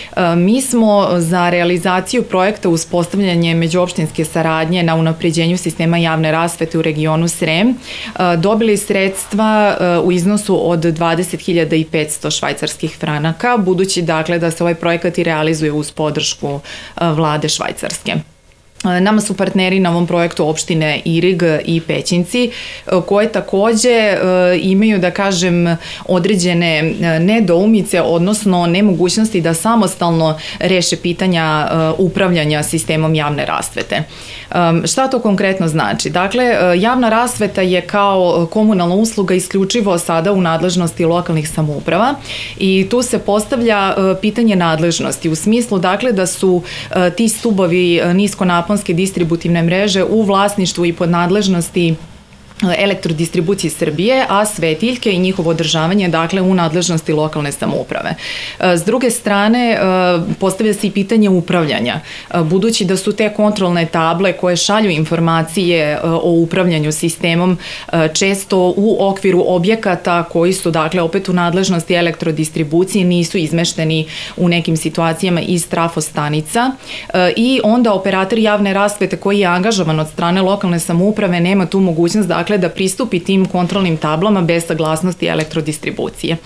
Mi smo za realizaciju projekta uspostavljanje međuopštinske saradnje na unapređenju sistema javne rasvete u regionu Srem dobili sredstva u iznosu od 20.500 švajcarskih franaka, budući dakle da se ovaj projekat i realizuje uz podršku vlade Švajcarske. Nama su partneri na ovom projektu opštine Irig i Pećinci, koje takođe imaju, da kažem, određene nedoumice, odnosno nemogućnosti da samostalno reše pitanja upravljanja sistemom javne rasvete. Šta to konkretno znači? Dakle, javna rasveta je kao komunalna usluga isključivo sada u nadležnosti lokalnih samouprava i tu se postavlja pitanje nadležnosti u smislu, dakle, da su ti stubovi niskonaponske distributivne mreže u vlasništvu i pod nadležnosti Elektrodistribucije Srbije, a svetiljke i njihovo održavanje, dakle, u nadležnosti lokalne samouprave. S druge strane, postavlja se i pitanje upravljanja, budući da su te kontrolne table koje šalju informacije o upravljanju sistemom često u okviru objekata koji su, dakle, opet u nadležnosti elektrodistribucije, nisu izmešteni u nekim situacijama iz trafostanica i onda operator javne rasvete koji je angažovan od strane lokalne samouprave nema tu mogućnost, dakle, da pristupi tim kontrolnim tablama bez saglasnosti elektrodistribucije.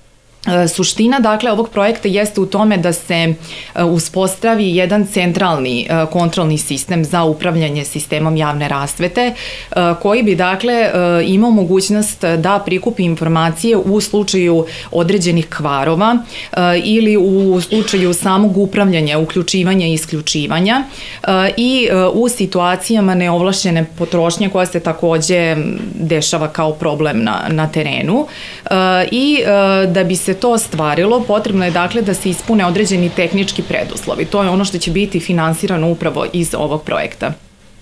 Suština, dakle, ovog projekta jeste u tome da se uspostavi jedan centralni kontrolni sistem za upravljanje sistemom javne rasvete, koji bi, dakle, imao mogućnost da prikupi informacije u slučaju određenih kvarova ili u slučaju samog upravljanja, uključivanja i isključivanja i u situacijama neovlašćene potrošnje koja se takođe dešava kao problem na terenu. I da bi se to ostvarilo, potrebno je, dakle, da se ispune određeni tehnički preduslovi. To je ono što će biti finansirano upravo iz ovog projekta.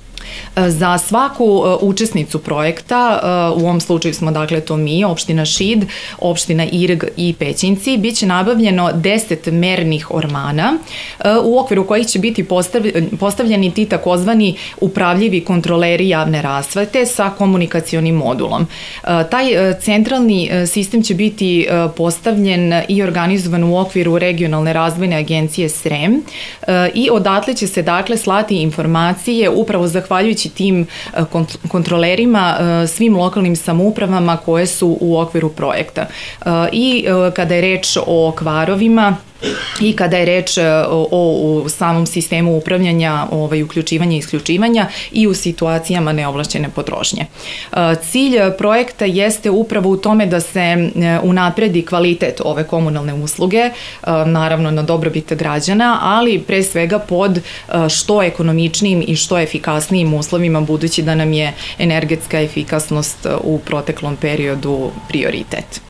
Za svaku učesnicu projekta, u ovom slučaju smo, dakle, to mi, opština Šid, opština Irig i Pećinci, bit će nabavljeno 10 mernih ormana u okviru kojih će biti postavljeni ti takozvani upravljivi kontroleri javne rasvete sa komunikacionim modulom. Taj centralni sistem će biti postavljen i organizovan u okviru regionalne razvojne agencije Srem i odatle će se, dakle, slati informacije upravo zahvaljujući tim kontrolerima svim lokalnim samoupravama koje su u okviru projekta. I kada je reč o kvarovima i kada je reč o samom sistemu upravljanja, uključivanja i isključivanja i u situacijama neovlašćene potrošnje. Cilj projekta jeste upravo u tome da se unapredi kvalitet ove komunalne usluge, naravno na dobrobit građana, ali pre svega pod što ekonomičnijim i što efikasnijim uslovima, budući da nam je energetska efikasnost u proteklom periodu prioritet.